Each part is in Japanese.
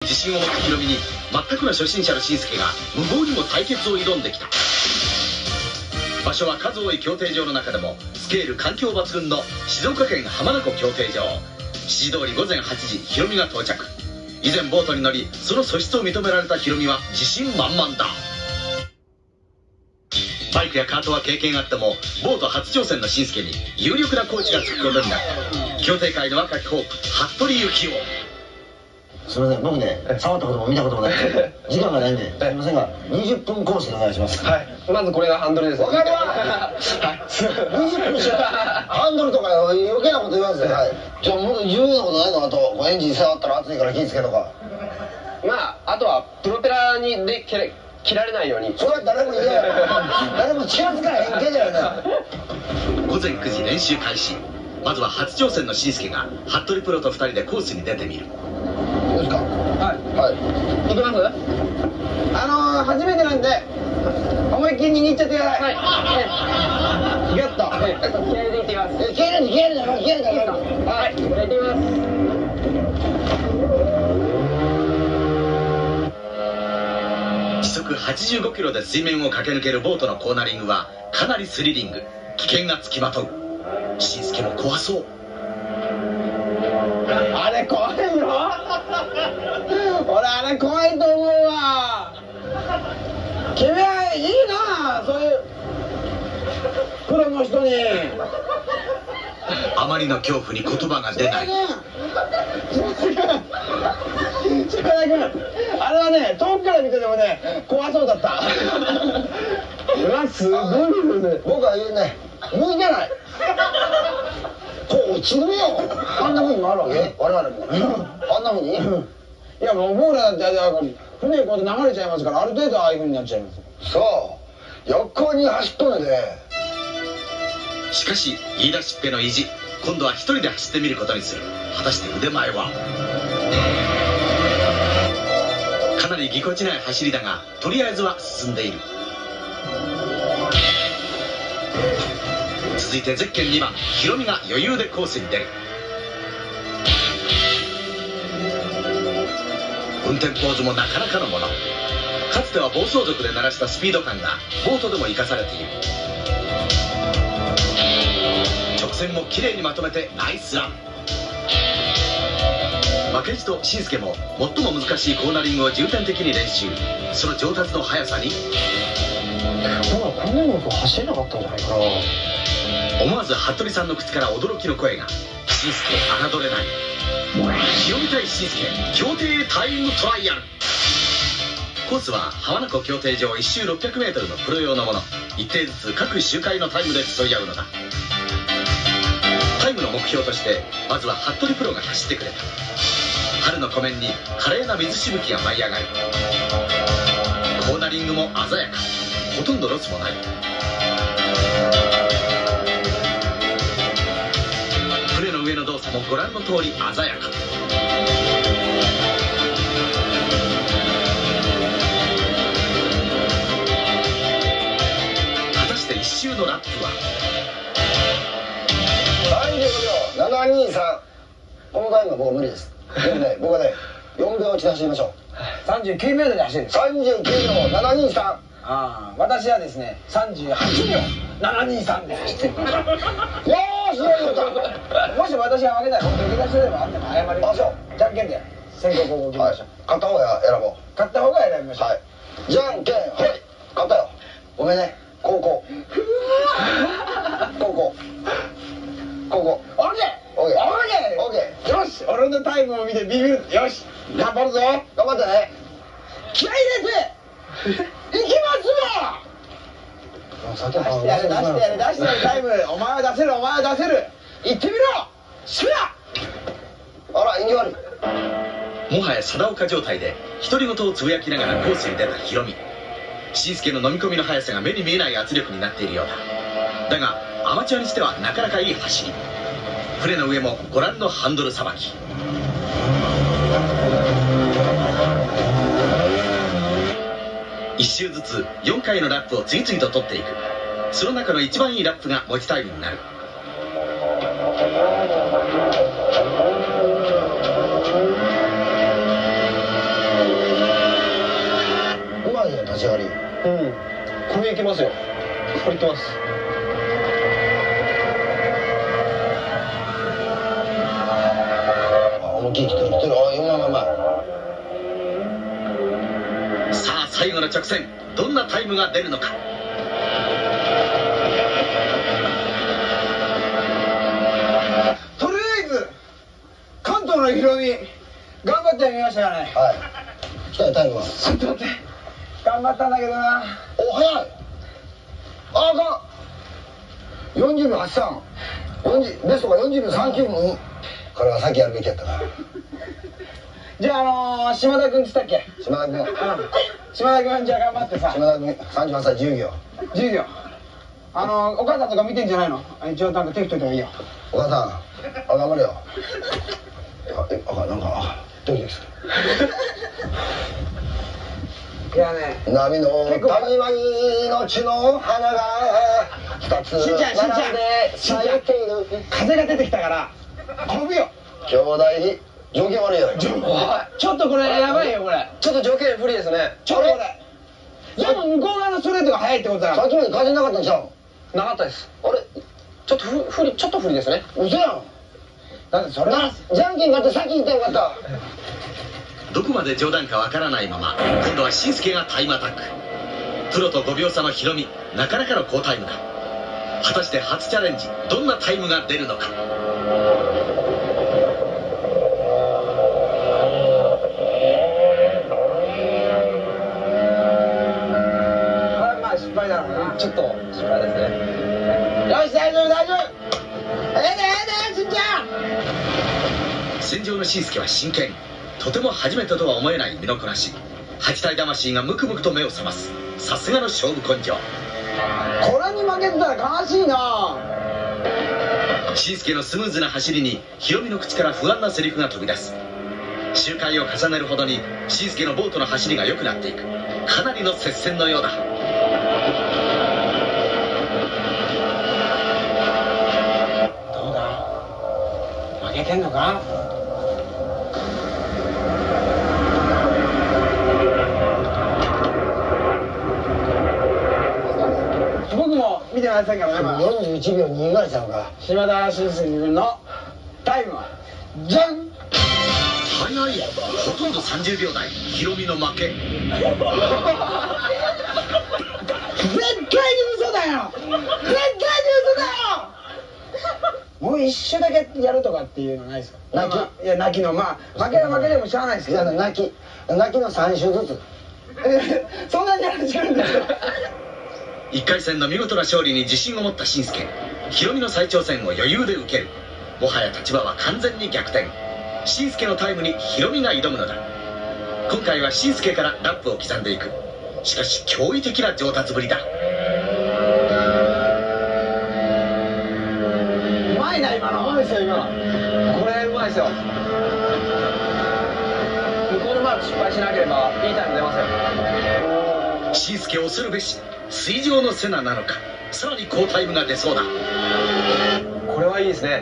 自信を持ったヒロミに全くの初心者のしんすけが無謀にも対決を挑んできた。場所は数多い競艇場の中でもスケール環境抜群の静岡県浜名湖競艇場。7時通り午前8時、ヒロミが到着。以前ボートに乗りその素質を認められたヒロミは自信満々だ。バイクやカートは経験あってもボート初挑戦のしんすけに有力なコーチがつくことになった。競艇界の若きホープ服部幸男。 すみません、僕ね、触ったことも見たこともない時間がないんで、すみませんが20分コースでお願いします。 はい、まずこれがハンドルです。 わかるわ20分しかハンドルとか余計なこと言わずで、じゃあもっと重要なことないの？あとエンジン触ったら熱いから気ぃつけとか。 まあ、あとはプロペラにで切られないように。 それは誰も言えない誰も気が付かへんけじゃない。 午前9時練習開始。まずは初挑戦のしんすけが服部プロと2人でコースに出てみる。 どうですか？はい。 行きます？ 初めてなんで思いっきり握っちゃってください。ギュッと。 気合いでいってきます。 気合いで気合いで気合いで。 はい、じゃあ行ってみます。 時速85キロで水面を駆け抜けるボートのコーナリングはかなりスリリング。危険がつきまとう。しんすけも怖そう。 あれ怖いよ。俺あれ怖いと思うわ。君はいいな、そういうプロの人に。 あまりの恐怖に言葉が出ない。 島田君、あれはね、遠くから見ててもね、怖そうだった。うわ、すごいよね。僕は言うね、向いてない。こう落ちるよ。あんなふうにもあるわけ？我々も。あんなふうに？いやもう僕らだって船こうやって流れちゃいますから、ある程度ああいうふうになっちゃいます。そう。横に走っとるで。 しかし言い出しっぺの意地。今度は一人で走ってみることにする。果たして腕前は？かなりぎこちない走りだが、とりあえずは進んでいる。続いてゼッケン2番ヒロミが余裕でコースに出る。運転ポーズもなかなかのもの。かつては暴走族で鳴らしたスピード感がボートでも生かされている。直線もきれいにまとめてナイスラン。負けじとしんすけも最も難しいコーナリングを重点的に練習。その上達の速さに僕はこんなに走れなかったんじゃないかな。 思わず服部さんの口から驚きの声が。しんすけ侮れない。ヒロミ対しんすけ競艇タイムトライアル。コースは浜名湖競艇場1周 600m のプロ用のもの。一定ずつ各周回のタイムで競い合うのだ。タイムの目標としてまずは服部プロが走ってくれた。春の湖面に華麗な水しぶきが舞い上がる。コーナリングも鮮やか。ほとんどロスもない。船の上の動作もご覧の通り鮮やか。果たして一周のラップは 35秒723。このタイムは僕は無理です。僕はね4秒落ちで走りましょう。39秒で走る。39秒723。私はですね38秒723で走ってる。よーし、よーし。もし私が負けたら本当に出しとればあんたも謝りましょう。じゃんけんで先攻後攻決めましょう。勝った方が選ぼう。勝った方が選びましょう。じゃんけんはい。勝ったよ。ごめんね。後攻。後攻。ここ。オッケー。オッケー。オッケー。よし。俺のタイムを見てビビる。よし。頑張るぞ。頑張ってね。気合い入れて。行きますよ。出してやれ、出してやれ、出してやれ、タイム。お前は出せる、お前は出せる。行ってみろ。しら。あら、意味悪い。 もはや貞岡状態で独り言をつぶやきながらコースに出たヒロミ。しんすけの飲み込みの速さが目に見えない圧力になっているようだ。だがアマチュアにしてはなかなかいい走り。船の上もご覧のハンドルさばき。1周ずつ4回のラップを次々と取っていく。その中の一番いいラップが持ちタイムになる。 立ち上がり。 これいけますよ。これいけます。 思いっきり来てる。あ、うまい。 さあ最後の直線、どんなタイムが出るのか。 とりあえず関東のヒロミ頑張ってみましたよね。 はい。来たよタイムは。 ちょっと待って、頑張ったんだけどな。 お、早い。あかん。40秒83。ベストが40秒39分。これは先やるべきやったな。 じゃあ島田君っつったっけ。 島田君。 島田君じゃあ頑張ってさ。 島田君38歳10秒。 10秒。お母さんとか見てんじゃないの。一応なんか手振っといた方がいいよ。 お母さん、頑張れよ。なんかドキドキする。 いやね、 波の谷間に命の花が2つ並んで咲いている。 風が出てきたから飛ぶよ。 兄弟条件悪いやろ。 ちょっとこれやばいよこれ。 ちょっと条件不利ですね。 ちょっとこれ。でも向こう側のストレートが速いってことだ。 さっきまで風なかったんちゃう。 なかったです。あれちょっと不利ですね。 嘘やん。 だってそれはじゃんけん勝って先行ったらよかった。 どこまで冗談かわからないまま今度は紳助がタイムアタック。プロと5秒差のヒロミ、なかなかの好タイムだ。果たして初チャレンジ、どんなタイムが出るのか。 まあ失敗だろうな。 ちょっと失敗ですね。 よし大丈夫。しんちゃん。 戦場の紳助は真剣。とても初めてとは思えない身のこなし。8体魂がムクムクと目を覚ます。さすがの勝負根性。 これに負けてたら悲しいな。 紳助のスムーズな走りにヒロミの口から不安なセリフが飛び出す。周回を重ねるほどに紳助のボートの走りが良くなっていく。かなりの接戦のようだ。 どうだ、負けてんのか。僕も見てませんからね。 41秒2ぐらいちゃうか。 島田紳助君のタイムはじゃん。 早い。ほとんど30秒台。ヒロミの負け。 絶対に嘘だよ。もう一周だけやるとかっていうのないですか。泣き。いや泣きの負けでもしゃあないですけど。 泣きの3周ずつ。 そんなにやるんですか。 1回戦の見事な勝利に自信を持った紳助。ヒロミの再挑戦を余裕で受ける。もはや立場は完全に逆転。紳助のタイムにヒロミが挑むのだ。今回は紳助からラップを刻んでいく。しかし驚異的な上達ぶりだ。 うまいな今の。うまいですよ今。 これうまいですよ。向こうのマーク失敗しなければいいタイム出ますよ。 紳助恐るべし。水上のセナなのか。さらに好タイムが出そうだ。 これはいいですね。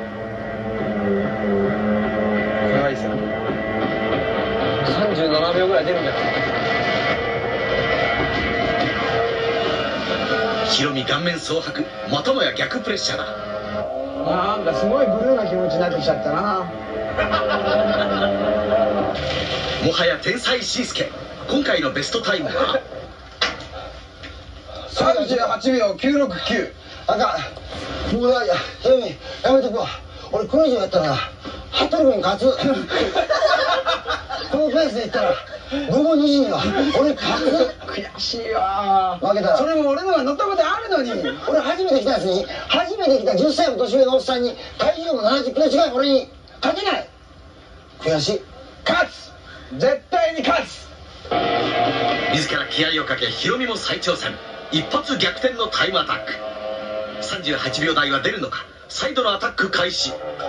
これはいいですよ。37秒ぐらい出るんじゃないですか。 ヒロミ顔面蒼白。またもや逆プレッシャーだ。 なんかすごいブルーな気持ちになってきちゃったな。 もはや天才紳助。今回のベストタイムは 38秒969。 あかん。もうヒロミやめとくわ。俺これ以上やったら羽鳥君勝つ。このペースでいったら午後2時には俺勝つ。 悔しいわ。 負けたらそれも俺のが乗ったことあるのに。 俺初めて来たやつに、初めて来た10歳も年上のおっさんに体重も70キロ違い俺に勝てない。悔しい。 勝つ。絶対に勝つ。 自ら気合をかけヒロミも再挑戦。一発逆転のタイムアタック。38秒台は出るのか。再度のアタック開始。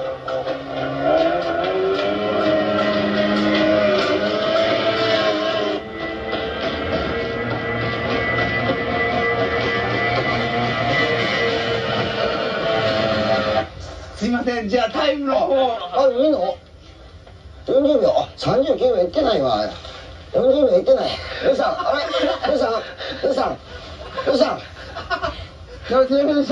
すいません、じゃあタイムの方。 いいの ?40 秒。39秒いってないわ。 40秒いってない。どうしたん？あれ？どうしたん？どうしたん？どうしたん？ どうした？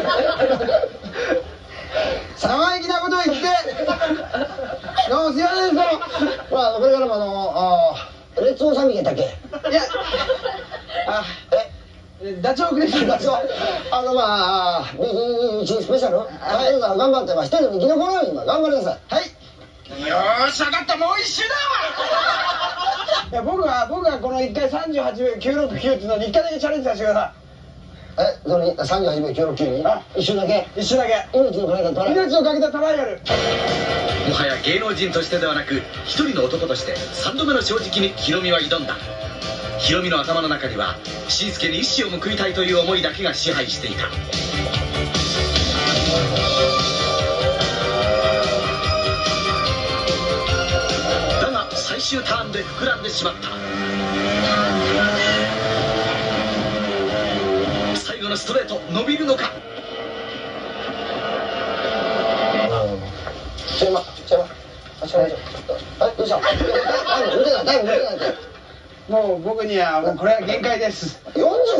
生意気なこと言ってどうすいませんでした。 まあこれからも列王さん見やったっけ？ いやダチョウクリスマス。 まあ21スペシャル。はい、頑張って一人で生き残ろうよ今。頑張りなさい。はい。 よーし、分かった、もう一周だ。いや僕はこの1回38秒969っていうのに1回だけチャレンジさせてください。 それに38秒969に一瞬だけ命をかけたトライアル。 もはや芸能人としてではなく一人の男として3度目の正直にヒロミは挑んだ。ヒロミの頭の中にはしんすけに一矢を報いたいという思いだけが支配していた。だが最終ターンで膨らんでしまった。最後のストレート伸びるのか。 どうしたもう僕にはもうこれは限界です。 41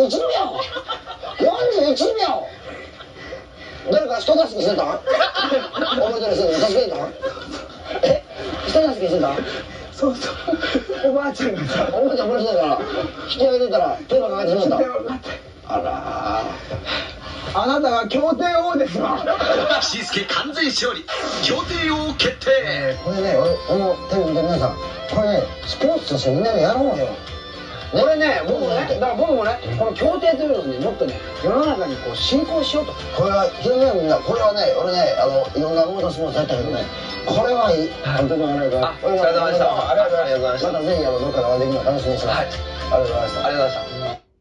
秒誰か人助けしてたん？覚えてる人に助けてたん？人助けしてたん？ そうおばあちゃんがさ、 おばあちゃん殺してたから引き上げてたら手がかかってしまった。あらあなたは協定王ですわ。 しんすけ完全勝利、協定王決定。 これね、テレビ見て皆さん、これねスポーツとしてみんなでやろうよ。 これね、僕もね、この協定というのをね、もっとね、世の中にこう進行しようと。 これは、みんな、これはね、俺ね、いろんなモータースポーツやったけどね、これはいい。 お疲れ様でした。ありがとうございました。 またぜひ、どっかでお会いできるの楽しみにしてます。ありがとうございました。 ありがとうございました。